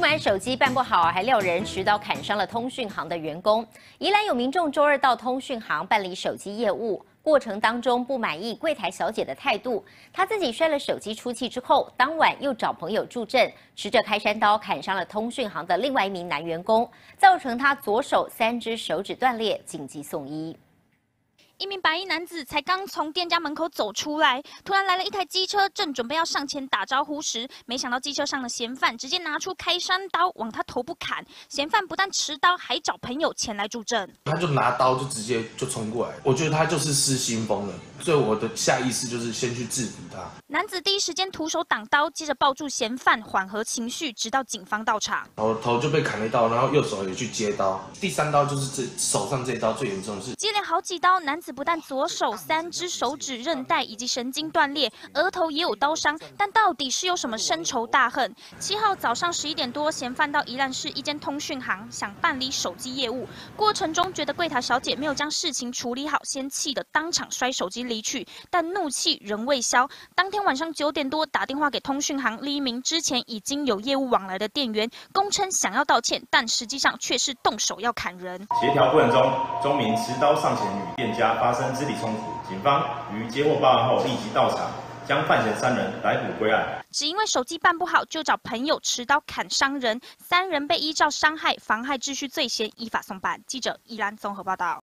满手机办不好，还撂人持刀砍伤了通讯行的员工。宜兰有民众周二到通讯行办理手机业务，过程当中不满意柜台小姐的态度，他自己摔了手机出气之后，当晚又找朋友助阵，持着开山刀砍伤了通讯行的另外一名男员工，造成他左手3只手指断裂，紧急送医。 一名白衣男子才刚从店家门口走出来，突然来了一台机车，正准备要上前打招呼时，没想到机车上的嫌犯直接拿出开山刀往他头部砍。嫌犯不但持刀，还找朋友前来助阵。 他就拿刀就直接就冲过来，我觉得他就是失心疯了，所以我的下意识就是先去制服他。 男子第一时间徒手挡刀，接着抱住嫌犯缓和情绪，直到警方到场。 头就被砍了一刀，然后右手也去接刀，第3刀就是手上这一刀最严重的是。 接连好几刀，男子不但左手3只手指韧带以及神经断裂，额头也有刀伤，但到底是有什么深仇大恨？7号早上11点多，嫌犯到宜兰市一间通讯行，想办理手机业务，过程中觉得柜台小姐没有将事情处理好，先气得当场摔手机离去，但怒气仍未消。当天晚上9点多，打电话给通讯行另一名之前已经有业务往来的店员，供称想要道歉，但实际上却是动手要砍人。 协调过程中，钟明持刀上前与店家发生肢体冲突，警方于接获报案后立即到场，将犯嫌3人逮捕归案。 只因为手机办不好，就找朋友持刀砍伤人，3人被依照伤害、妨害秩序罪嫌依法送办。记者宜兰综合报道。